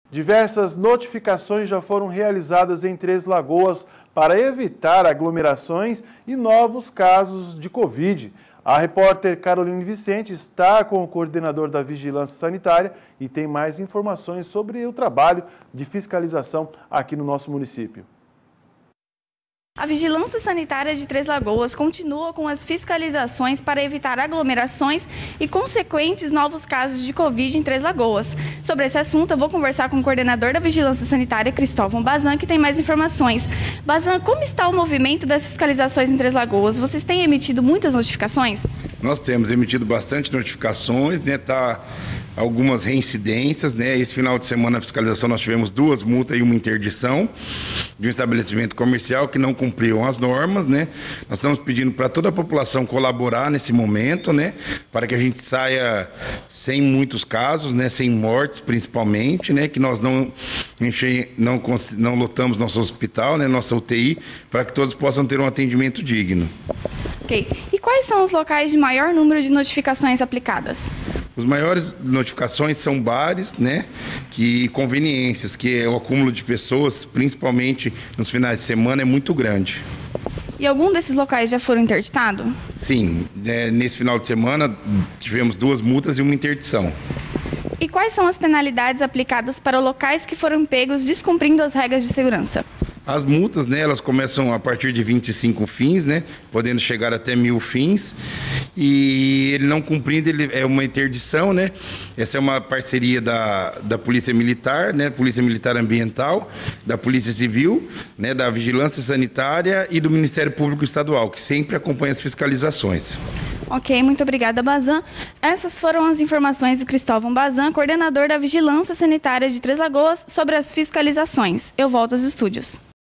Diversas notificações já foram realizadas em Três Lagoas para evitar aglomerações e novos casos de Covid. A repórter Caroline Vicente está com o coordenador da Vigilância Sanitária e tem mais informações sobre o trabalho de fiscalização aqui no nosso município. A Vigilância Sanitária de Três Lagoas continua com as fiscalizações para evitar aglomerações e consequentes novos casos de Covid em Três Lagoas. Sobre esse assunto, eu vou conversar com o coordenador da Vigilância Sanitária, Cristóvão Bazan, que tem mais informações. Bazan, como está o movimento das fiscalizações em Três Lagoas? Vocês têm emitido muitas notificações? Nós temos emitido bastante notificações, né? Algumas reincidências, né? Esse final de semana na fiscalização nós tivemos 2 multas e 1 interdição de um estabelecimento comercial que não cumpriam as normas, né? Nós estamos pedindo para toda a população colaborar nesse momento, né? Para que a gente saia sem muitos casos, né? Sem mortes principalmente, né? Que nós não lotamos nosso hospital, né? Nossa UTI, para que todos possam ter um atendimento digno. Ok. E quais são os locais de maior número de notificações aplicadas? Os maiores notificações são bares, né, e conveniências, que é o acúmulo de pessoas, principalmente nos finais de semana, é muito grande. E algum desses locais já foram interditados? Sim, nesse final de semana tivemos 2 multas e 1 interdição. E quais são as penalidades aplicadas para locais que foram pegos descumprindo as regras de segurança? As multas, né, elas começam a partir de 25 fins, né, podendo chegar até 1.000 fins. E ele não cumprindo, ele é uma interdição, né? Essa é uma parceria da Polícia Militar, né, Polícia Militar Ambiental, da Polícia Civil, né, da Vigilância Sanitária e do Ministério Público Estadual, que sempre acompanha as fiscalizações. Ok, muito obrigada, Bazan. Essas foram as informações do Cristóvão Bazan, coordenador da Vigilância Sanitária de Três Lagoas, sobre as fiscalizações. Eu volto aos estúdios.